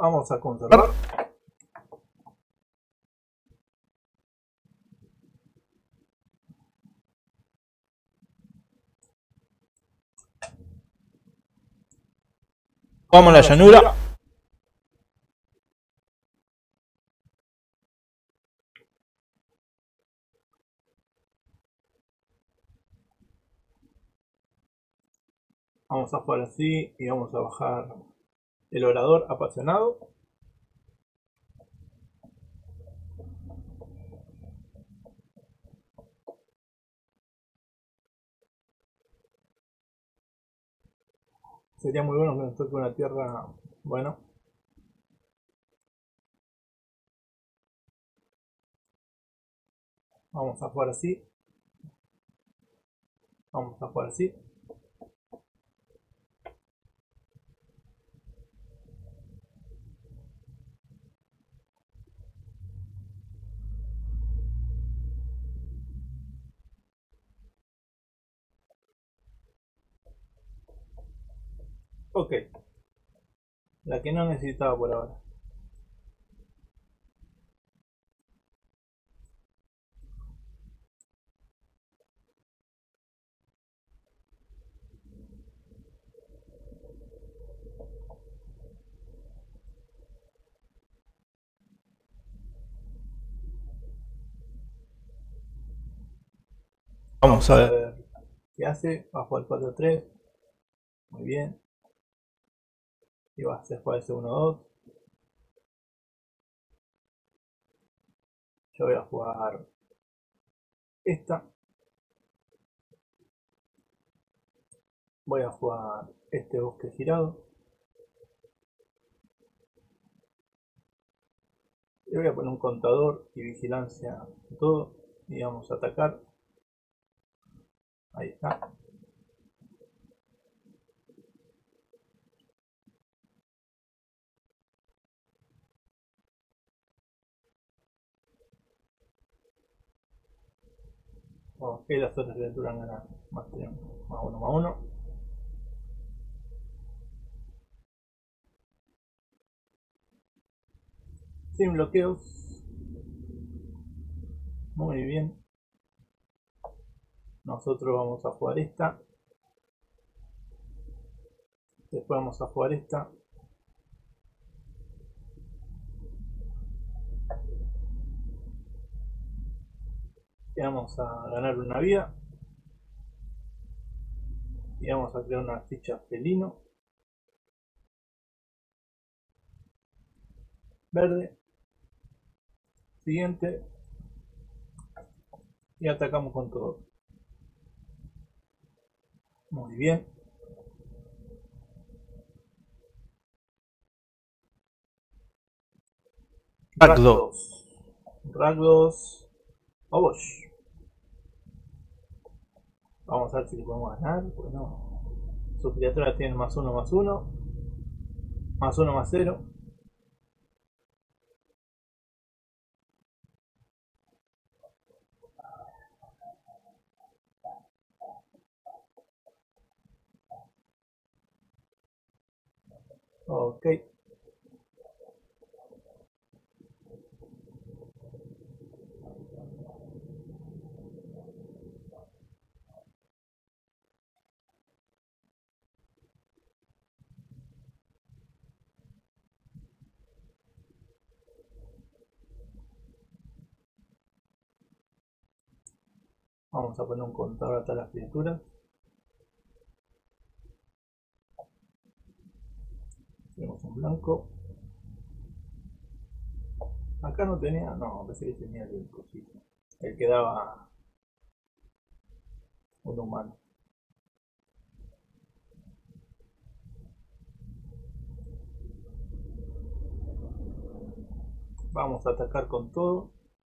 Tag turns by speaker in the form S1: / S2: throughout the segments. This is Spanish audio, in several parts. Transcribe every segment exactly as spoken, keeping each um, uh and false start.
S1: Vamos a conservar.
S2: Vamos a la llanura.
S1: Vamos a jugar así y vamos a bajar el orador apasionado. Sería muy bueno que nos toque una tierra, bueno. Vamos a jugar así. Vamos a jugar así. Ok. La que no necesitaba por ahora. Vamos a ver qué hace. Va a jugar cuatro tres. Muy bien. Y va a hacer jugar ese uno dos. Yo voy a jugar esta. Voy a jugar este bosque girado. Y voy a poner un contador y vigilancia en todo. Y vamos a atacar. Ahí está. Ok, las otras criaturas ganan más tiempo. Más uno, más uno. Sin bloqueos. Muy bien. Nosotros vamos a jugar esta. Después vamos a jugar esta. Y vamos a ganar una vida. Y vamos a crear una ficha felino. Verde. Siguiente. Y atacamos con todo. Muy bien.
S2: Rakdos.
S1: Rakdos. Obosh. Vamos a ver si le podemos ganar. Pues no. Sus criaturas tienen más uno, más uno. Más uno, más cero. Ok. Vamos a poner un contador a todas las criaturas. Tenemos un blanco. Acá no tenía, no, pensé que tenía el cosito. El que daba un humano. Vamos a atacar con todo.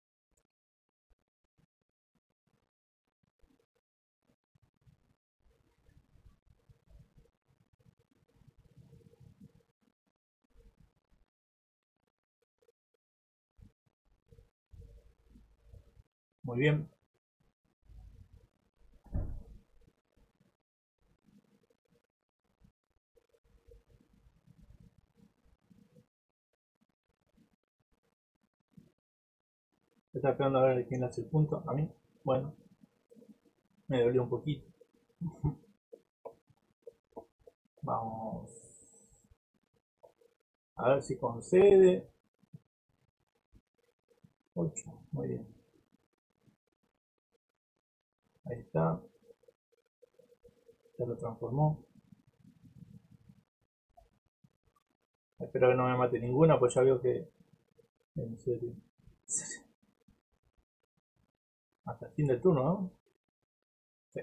S1: Muy bien. Está esperando a ver quién le hace el punto. A mí. Bueno. Me dolió un poquito. Vamos. A ver si concede. ocho. Muy bien. Ahí está. Ya lo transformó. Espero que no me mate ninguna, pues ya veo que... En serio. Hasta el fin del turno, ¿no? Sí.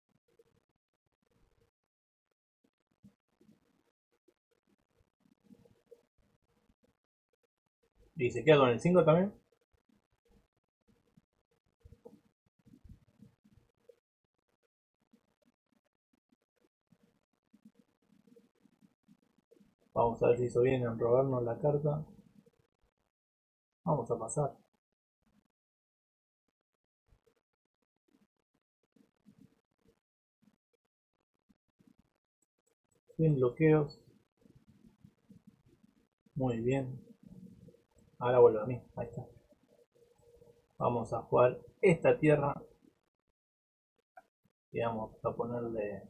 S1: ¿Y se queda con el cinco también? Vamos a ver si hizo bien en robarnos la carta. Vamos a pasar. Sin bloqueos. Muy bien. Ahora vuelve a mí. Ahí está. Vamos a jugar esta tierra. Y vamos a ponerle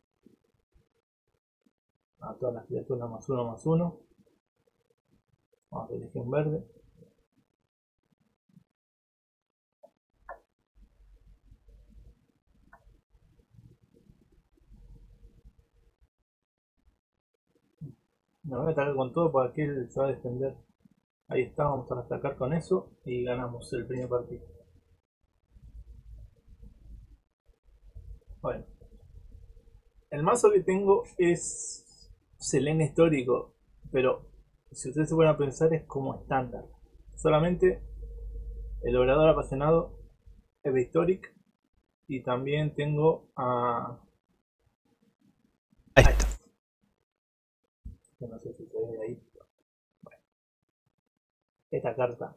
S1: a todas las criaturas más uno más uno. Vamos a elegir un verde. Me voy a atacar con todo para que él se va a defender. Ahí está, vamos a atacar con eso y ganamos el primer partido. Bueno, el mazo que tengo es Selene histórico, pero si ustedes se pueden pensar es como estándar. Solamente el orador apasionado es de Historic y también tengo a...
S2: Ahí está.
S1: Que no sé si se ve ahí. Bueno, esta carta,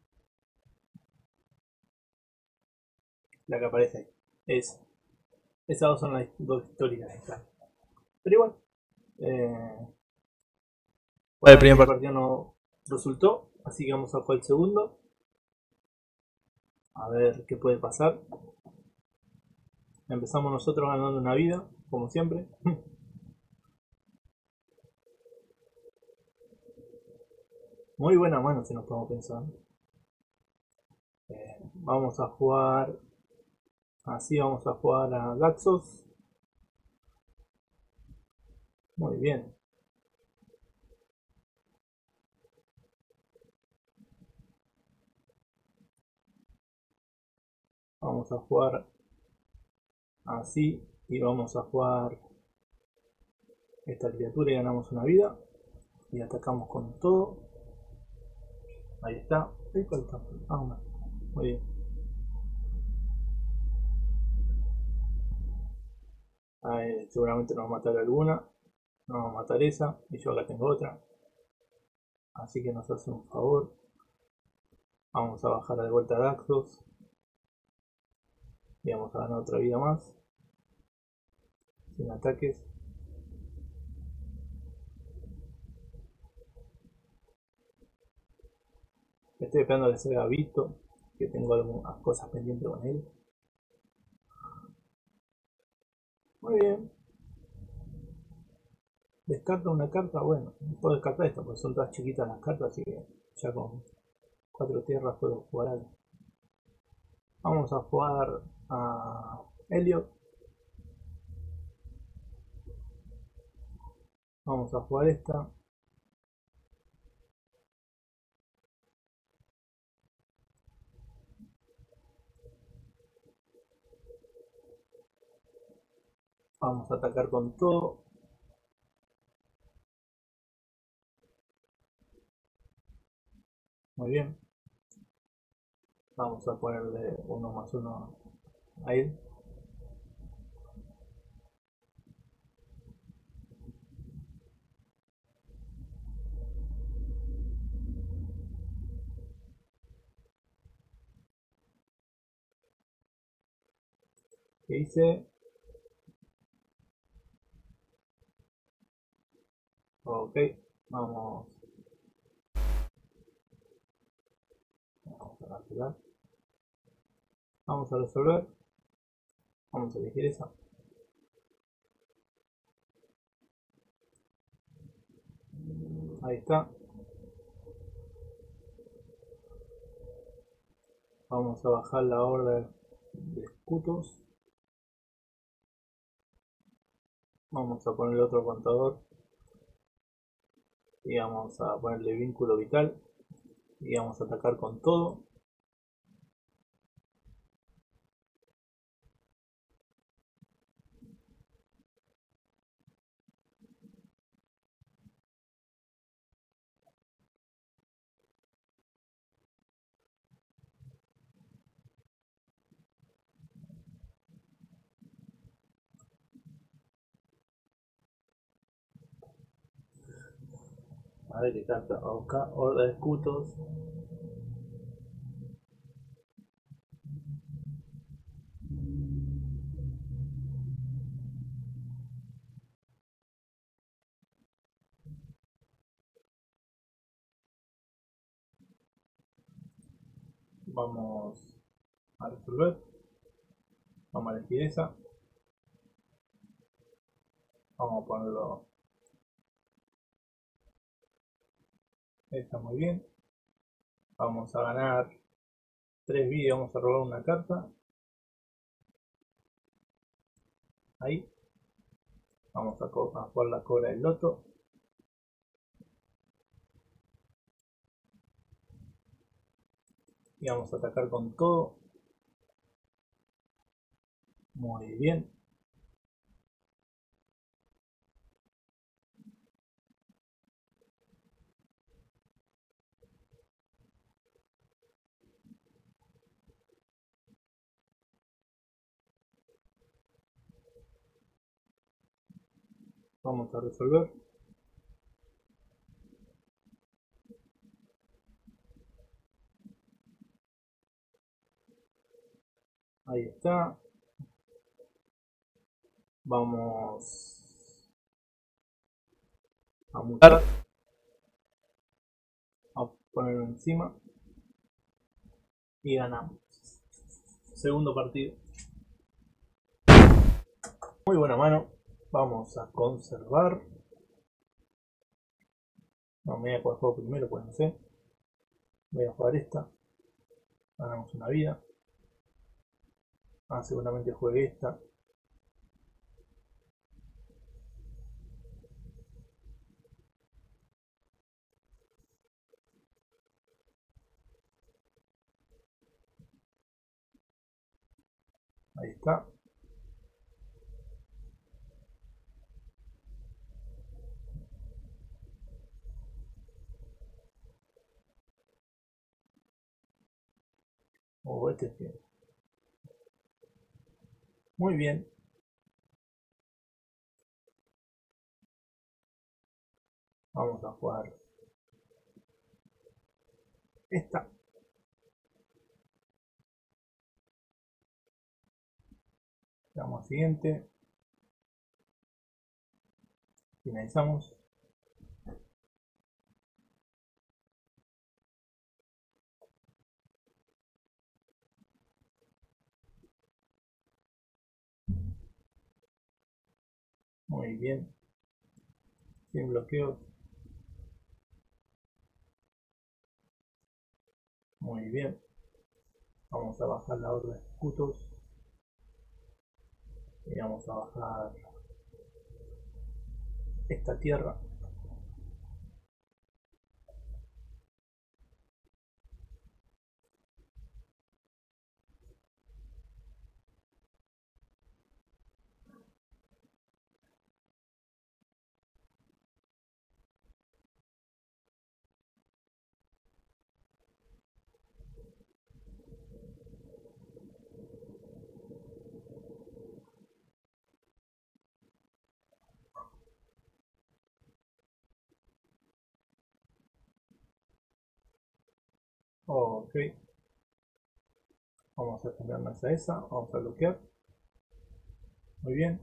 S1: la que aparece ahí, es... Esas dos son las dos históricas de esta. Pero igual, eh, bueno, el primer partido no resultó, así que vamos a jugar el segundo. A ver qué puede pasar. Empezamos nosotros ganando una vida, como siempre. Muy buena mano si nos podemos pensar. Eh, vamos a jugar... Así vamos a jugar a Daxos. Muy bien. Vamos a jugar así y vamos a jugar esta criatura y ganamos una vida. Y atacamos con todo. Ahí está. Ah, una. Muy bien. Ahí, seguramente nos va a matar alguna. Nos va a matar esa. Y yo acá tengo otra. Así que nos hace un favor. Vamos a bajar de vuelta a Daxos. Y vamos a ganar otra vida más. Sin ataques. Estoy esperando a que se vea Vito. Que tengo algunas cosas pendientes con él. Muy bien. Descarta una carta. Bueno, puedo descartar esta porque son todas chiquitas las cartas. Así que ya con cuatro tierras puedo jugar algo. Vamos a jugar a Elliot. Vamos a jugar esta. Vamos a atacar con todo. Muy bien. Vamos a ponerle uno más uno a él. ¿Qué hice? Ok, vamos. Vamos a cancelar. Vamos a resolver. Vamos a elegir esa. Ahí está. Vamos a bajar la orden de escudos. Vamos a poner otro contador. Y vamos a ponerle vínculo vital. Y vamos a atacar con todo. A ver qué carta. Acá, horda de escudos. Vamos a resolver. Vamos a elegir esa. Vamos a ponerlo. Está muy bien. Vamos a ganar tres vidas. Vamos a robar una carta. Ahí. Vamos a, a jugar la cobra del loto. Y vamos a atacar con todo. Muy bien. Vamos a resolver. Ahí está. Vamos a mutar. A ponerlo encima. Y ganamos. Segundo partido. Muy buena mano. Vamos a conservar. No, me voy a jugar juego primero, pues no sé. Voy a jugar esta. Ganamos una vida. Ah, seguramente juegue esta. Ahí está. Oh, este es bien. Muy bien. Vamos a jugar esta. Vamos al siguiente. Finalizamos. Muy bien. Sin bloqueos. Muy bien. Vamos a bajar la orden de escudos. Y vamos a bajar esta tierra. Ok. Vamos a cambiarnos a esa. Vamos a bloquear. Muy bien.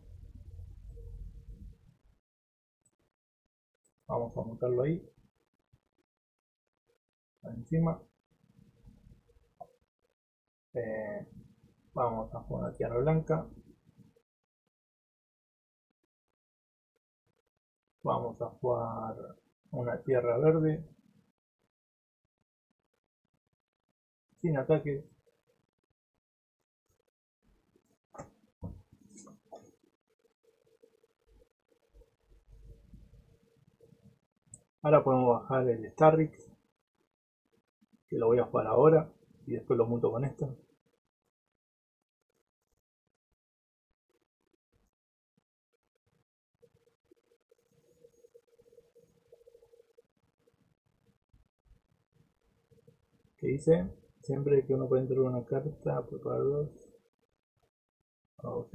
S1: Vamos a montarlo ahí. Encima. Eh, vamos a jugar una tierra blanca. Vamos a jugar una tierra verde. Sin ataque. Ahora podemos bajar el Starrix, que lo voy a jugar ahora y después lo muto con esto. Que dice, siempre que uno puede entrar una carta, preparar dos. Ok.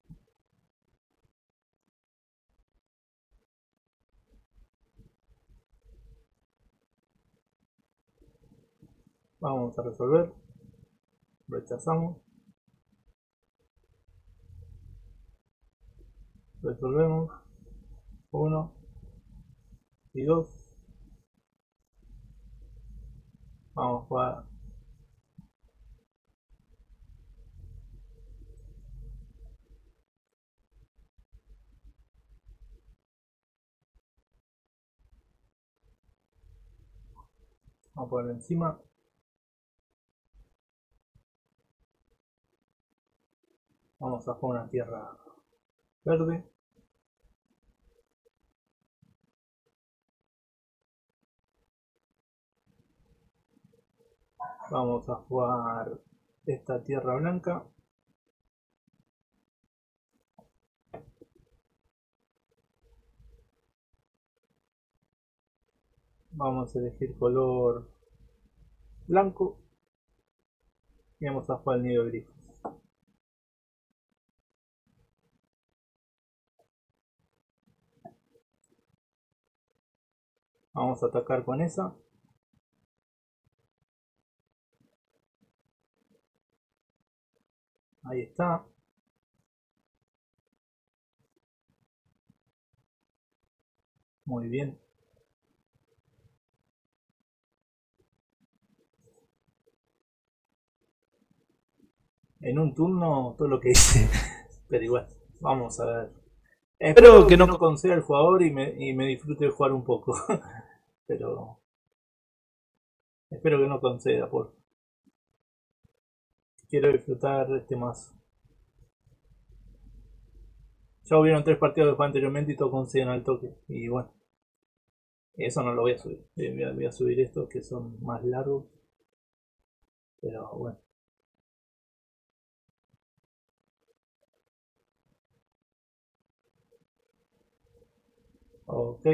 S1: Vamos a resolver. Rechazamos. Resolvemos. Uno y dos. Vamos a jugar. Vamos a poner encima. Vamos a jugar una tierra verde. Vamos a jugar esta tierra blanca. Vamos a elegir color blanco. Y vamos a jugar el nido de grifos. Vamos a atacar con esa. Ahí está. Muy bien. En un turno todo lo que hice. Pero igual, vamos a ver. Espero, Espero que, que no, no conceda el jugador y me, y me disfrute de jugar un poco. Pero espero que no conceda, por quiero disfrutar este mazo. Ya hubieron tres partidos que jugué anteriormente y todos conceden al toque. Y bueno, eso no lo voy a subir. Voy a, voy a subir estos que son más largos. Pero bueno. Ok.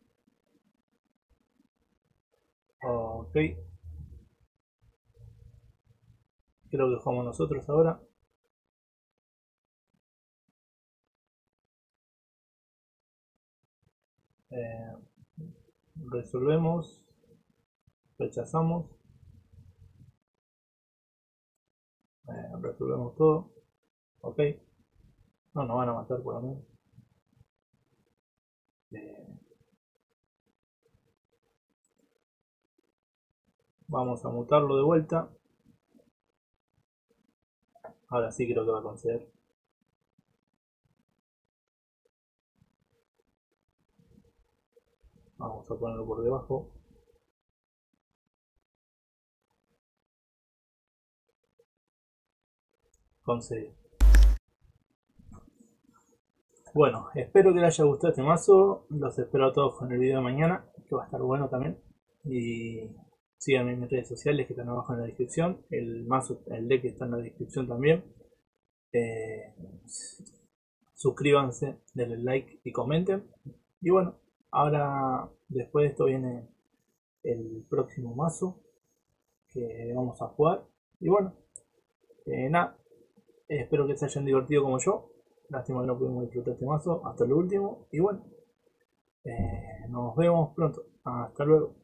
S1: Ok. Creo que jugamos nosotros ahora. Eh, resolvemos. Rechazamos. Eh, resolvemos todo. Ok. No nos van a matar por lo menos. Eh, vamos a mutarlo de vuelta. Ahora sí creo que va a conceder. Vamos a ponerlo por debajo. Concedido. Bueno, espero que les haya gustado este mazo. Los espero a todos con el video de mañana, que va a estar bueno también. Y síganme en mis redes sociales que están abajo en la descripción. El mazo, el deck está en la descripción también. Eh, suscríbanse, denle like y comenten. Y bueno, ahora después de esto viene el próximo mazo que vamos a jugar. Y bueno, eh, nada, espero que se hayan divertido como yo. Lástima que no pudimos disfrutar este mazo hasta lo último. Y bueno, eh, nos vemos pronto. Hasta luego.